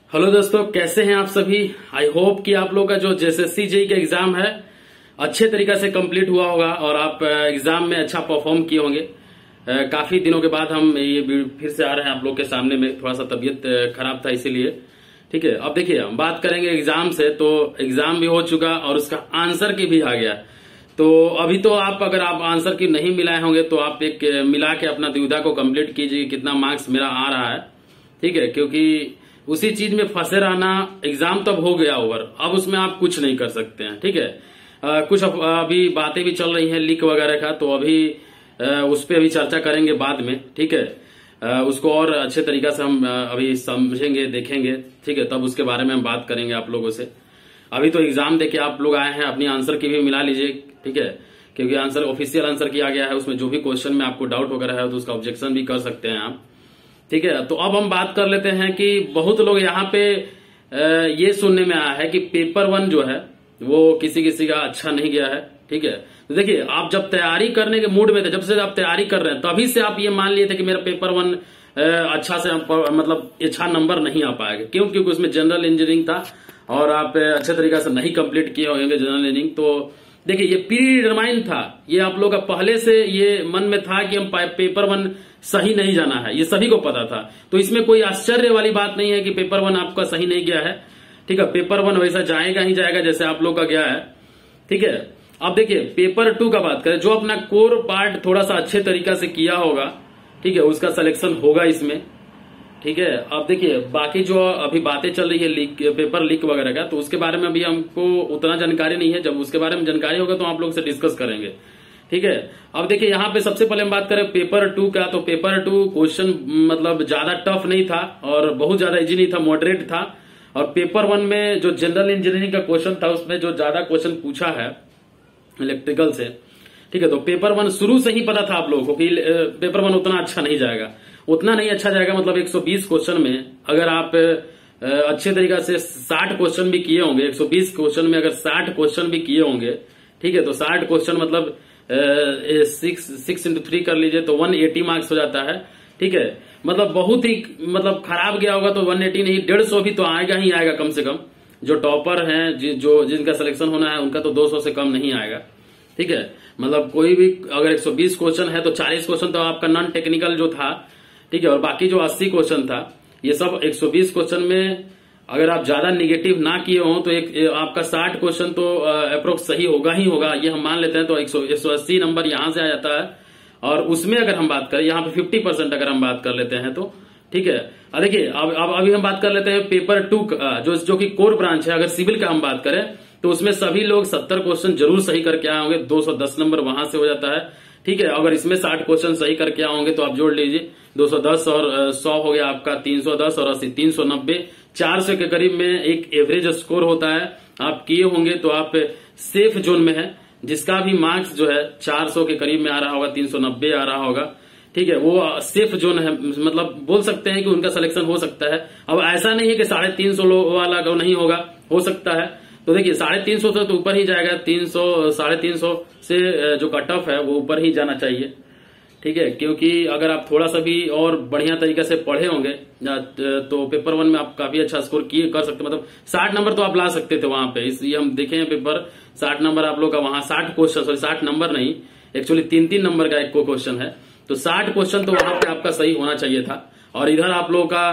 Hello दोस्तों, कैसे हैं आप सभी। आई होप कि आप लोग का जो जेएसएससी जेईई का एग्जाम है अच्छे तरीके से कंप्लीट हुआ होगा और आप एग्जाम में अच्छा परफॉर्म किए होंगे। काफी दिनों के बाद हम ये फिर से आ रहे हैं आप लोग के सामने में। थोड़ा सा तबीयत खराब था इसीलिए। ठीक है, अब देखिए हम बात करेंगे एग्जाम से। तो एग्जाम भी हो चुका और उसका आंसर की भी आ गया। तो अभी तो आप अगर आप आंसर की नहीं मिलाए होंगे तो आप एक मिला के अपना दुविधा को कंप्लीट कीजिए कितना मार्क्स मेरा आ रहा है। ठीक है, क्योंकि उसी चीज में फंसे रहना, एग्जाम तब हो गया ओवर, अब उसमें आप कुछ नहीं कर सकते हैं। ठीक है, कुछ अभी बातें भी चल रही हैं लीक वगैरह का, तो अभी उस पर अभी चर्चा करेंगे बाद में। ठीक है, उसको और अच्छे तरीके से हम अभी समझेंगे, देखेंगे। ठीक है, तब उसके बारे में हम बात करेंगे आप लोगों से। अभी तो एग्जाम देके आप लोग आए हैं, अपनी आंसर की भी मिला लीजिए। ठीक है, क्योंकि आंसर ऑफिशियल आंसर किया गया है, उसमें जो भी क्वेश्चन में आपको डाउट वगैरह है तो उसका ऑब्जेक्शन भी कर सकते हैं आप। ठीक है, तो अब हम बात कर लेते हैं कि बहुत लोग यहाँ पे ये सुनने में आया है कि पेपर 1 जो है वो किसी किसी का अच्छा नहीं गया है। ठीक है, तो देखिए आप जब तैयारी करने के मूड में थे, जब से आप तैयारी कर रहे हैं तभी से आप ये मान लिए थे कि मेरा पेपर 1 अच्छा से मतलब अच्छा नंबर नहीं आ पाएगा। क्यों? क्योंकि उसमें जनरल इंजीनियरिंग था और आप अच्छे तरीके से नहीं कंप्लीट किए होंगे जनरल इंजीनियरिंग। तो देखिए ये प्री डिटरमाइंड था, ये आप लोग का पहले से ये मन में था कि हम पेपर 1 सही नहीं जाना है, ये सभी को पता था। तो इसमें कोई आश्चर्य वाली बात नहीं है कि पेपर 1 आपका सही नहीं गया है। ठीक है, पेपर 1 वैसा जाएगा ही जाएगा जैसे आप लोग का गया है। ठीक है, अब देखिए पेपर 2 का बात करें, जो अपना कोर पार्ट थोड़ा सा अच्छे तरीका से किया होगा, ठीक है, उसका सिलेक्शन होगा इसमें। ठीक है, अब देखिए बाकी जो अभी बातें चल रही है लीक, पेपर लीक वगैरह का, तो उसके बारे में अभी हमको उतना जानकारी नहीं है। जब उसके बारे में जानकारी होगा तो आप लोग से डिस्कस करेंगे। ठीक है, अब देखिए यहाँ पे सबसे पहले हम बात करें पेपर 2 का। तो पेपर 2 क्वेश्चन मतलब ज्यादा टफ नहीं था और बहुत ज्यादा इजी नहीं था, मॉडरेट था। और पेपर 1 में जो जनरल इंजीनियरिंग का क्वेश्चन था उसमें जो ज्यादा क्वेश्चन पूछा है इलेक्ट्रिकल से। ठीक है, तो पेपर 1 शुरू से ही पता था आप लोगों को कि पेपर 1 उतना अच्छा नहीं जाएगा, उतना नहीं अच्छा जाएगा। मतलब 120 क्वेश्चन में अगर आप अच्छे तरीके से 60 क्वेश्चन भी किए होंगे, 120 क्वेश्चन में अगर 60 क्वेश्चन भी किए होंगे, ठीक है, तो 60 क्वेश्चन मतलब 6 into 3 कर लीजिए तो 180 मार्क्स हो जाता है। ठीक है, मतलब बहुत ही मतलब खराब गया होगा तो 180 नहीं 150 भी तो आएगा ही आएगा कम से कम। जो टॉपर हैं, जो जिनका सिलेक्शन होना है उनका तो 200 से कम नहीं आएगा। ठीक है, मतलब कोई भी अगर 120 क्वेश्चन है तो 40 क्वेश्चन तो आपका नॉन टेक्निकल जो था। ठीक है, और बाकी जो 80 क्वेश्चन था, ये सब 120 क्वेश्चन में अगर आप ज्यादा निगेटिव ना किए हो तो एक आपका 60 क्वेश्चन तो अप्रोक्स सही होगा ही होगा, ये हम मान लेते हैं। तो 180 नंबर यहां से आ जाता है। और उसमें अगर हम बात करें यहाँ पे 50% अगर हम बात कर लेते हैं तो ठीक है। देखिए अब अभी हम बात कर लेते हैं पेपर 2 जो कि कोर ब्रांच है। अगर सिविल का हम बात करें तो उसमें सभी लोग 70 क्वेश्चन जरूर सही करके आए होंगे, 210 नंबर वहां से हो जाता है। ठीक है, अगर इसमें 60 क्वेश्चन सही करके आए होंगे तो आप जोड़ लीजिए 210 और 100 हो गया आपका 310 और 80 390, 400 के करीब में एक एवरेज स्कोर होता है। आप किए होंगे तो आप सेफ जोन में है। जिसका भी मार्क्स जो है 400 के करीब में आ रहा होगा, 390 आ रहा होगा, ठीक है, वो सेफ जोन है। मतलब बोल सकते हैं कि उनका सिलेक्शन हो सकता है। अब ऐसा नहीं है कि 350 वाला का नहीं होगा, हो सकता है। तो देखिए 350 से तो ऊपर ही जाएगा, 300 350 से जो कट ऑफ है वो ऊपर ही जाना चाहिए। ठीक है, क्योंकि अगर आप थोड़ा सा भी और बढ़िया तरीके से पढ़े होंगे तो पेपर 1 में आप काफी अच्छा स्कोर किए कर सकते, मतलब 60 नंबर तो आप ला सकते थे वहां पे। इसलिए हम देखे हैं पेपर 60 नंबर आप लोग का वहां 60 क्वेश्चन, सॉरी 60 नंबर नहीं, एक्चुअली 3-3 नंबर का एक को क्वेश्चन है। तो 60 क्वेश्चन तो वहां पे आपका सही होना चाहिए था। और इधर आप लोगों का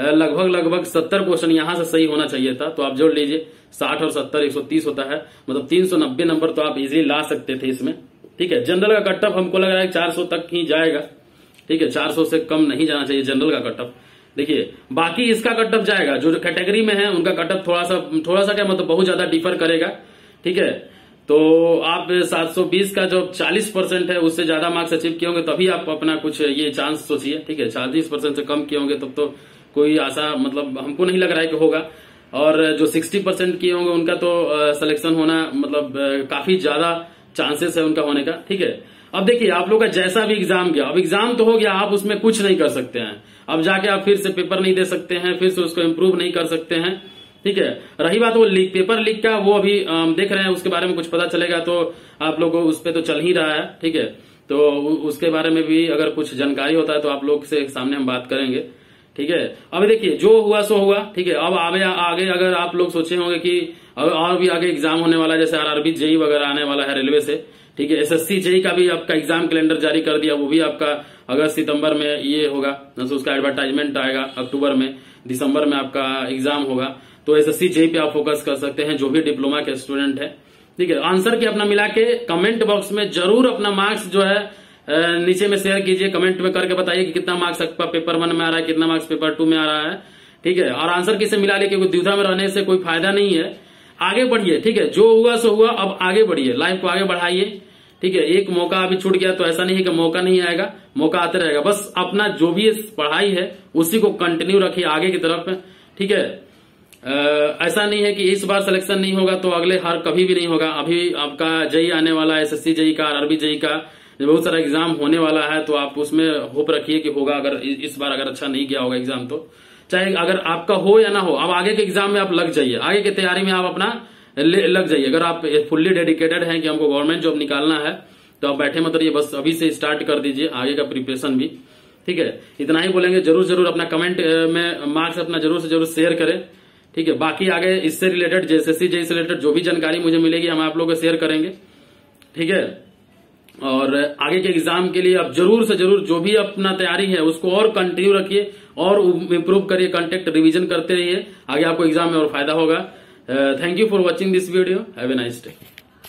लगभग 70 क्वेश्चन यहां से सही होना चाहिए था। तो आप जोड़ लीजिए 60 और 70 130 होता है, मतलब 390 नंबर तो आप इजीली ला सकते थे इसमें। ठीक है, जनरल का कट ऑफ हमको लग रहा है 400 तक ही जाएगा। ठीक है, 400 से कम नहीं जाना चाहिए जनरल का कट ऑफ। देखिए बाकी इसका कट ऑफ जाएगा, जो कैटेगरी में है उनका कट ऑफ थोड़ा सा क्या मतलब बहुत ज्यादा डिफर करेगा। ठीक है, तो आप 720 का जो 40% है उससे ज्यादा मार्क्स अचीव किए होंगे तभी आप अपना कुछ ये चांस सोचिए। ठीक है, 40% से कम किए होंगे तब तो कोई आशा मतलब हमको नहीं लग रहा है कि होगा। और जो 60% किए होंगे उनका तो सिलेक्शन होना मतलब काफी ज्यादा चांसेस है उनका होने का। ठीक है, अब देखिए आप लोग का जैसा भी एग्जाम गया, अब एग्जाम तो हो गया, आप उसमें कुछ नहीं कर सकते हैं। अब जाके आप फिर से पेपर नहीं दे सकते हैं, फिर से उसको इम्प्रूव नहीं कर सकते हैं। ठीक है, रही बात वो लीक, पेपर लीक का, वो अभी देख रहे हैं, उसके बारे में कुछ पता चलेगा तो आप लोग को उस पर तो चल ही रहा है। ठीक है, तो उसके बारे में भी अगर कुछ जानकारी होता है तो आप लोग से सामने हम बात करेंगे। ठीक है। अभी देखिए जो हुआ सो हुआ, ठीक है। अब आगे अगर आप लोग सोचे होंगे कि और भी आगे एग्जाम होने वाला है, जैसे आरआरबी जेई वगैरह आने वाला है रेलवे से, ठीक है। एसएससी जेई का भी आपका एग्जाम कैलेंडर जारी कर दिया, वो भी आपका अगस्त सितंबर में ये होगा, तो उसका एडवर्टाइजमेंट आएगा अक्टूबर में, दिसंबर में आपका एग्जाम होगा। तो एसएससी जेई पे आप फोकस कर सकते हैं जो भी डिप्लोमा के स्टूडेंट है, ठीक है। आंसर की अपना मिला के कमेंट बॉक्स में जरूर अपना मार्क्स जो है नीचे में शेयर कीजिए, कमेंट में करके बताइए कि कितना मार्क्स आपका पेपर 1 में आ रहा है, कितना मार्क्स पेपर 2 में आ रहा है, ठीक है। और आंसर किसे मिला ले, क्योंकि द्विधा में रहने से कोई फायदा नहीं है। आगे बढ़िए, ठीक है। जो हुआ सो हुआ, अब आगे बढ़िए, लाइफ को आगे बढ़ाइए, ठीक है। एक मौका अभी छूट गया तो ऐसा नहीं है कि मौका नहीं आएगा, मौका आते रहेगा। बस अपना जो भी पढ़ाई है उसी को कंटिन्यू रखिए आगे की तरफ, ठीक है। ऐसा नहीं है कि इस बार सिलेक्शन नहीं होगा तो अगले हर कभी भी नहीं होगा। अभी आपका जेई आने वाला है, एसएससी जेई का, आरआरबी जेई का बहुत सारा एग्जाम होने वाला है, तो आप उसमें होप रखिए कि होगा। अगर इस बार अगर अच्छा नहीं किया होगा एग्जाम, तो चाहे अगर आपका हो या ना हो, अब आगे के एग्जाम में आप लग जाइए, आगे की तैयारी में आप अपना लग जाइए। अगर आप फुल्ली डेडिकेटेड हैं कि हमको गवर्नमेंट जॉब निकालना है, तो आप बैठे मत रहिए, बस अभी से स्टार्ट कर दीजिए आगे का प्रिपरेशन भी, ठीक है। इतना ही बोलेंगे। जरूर अपना कमेंट में मार्क्स अपना जरूर से जरूर शेयर करें, ठीक है। बाकी आगे इससे रिलेटेड, जेएसएससी जेई से रिलेटेड जो भी जानकारी मुझे मिलेगी हम आप लोगों को शेयर करेंगे, ठीक है। और आगे के एग्जाम के लिए आप जरूर से जरूर जो भी अपना तैयारी है उसको और कंटिन्यू रखिए और इम्प्रूव करिए, कंटेक्ट रिवीजन करते रहिए, आगे आपको एग्जाम में और फायदा होगा। Thank you for watching this video, have a nice day.